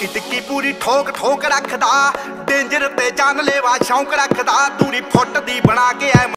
ਟਿੱਕੀ ਟਿੱਕੀ ਪੂਰੀ ਠੋਕ ਠੋਕ ਰੱਖਦਾ डेंजर ते जानलेवा शौक रखदा दूरी फुट दी बना के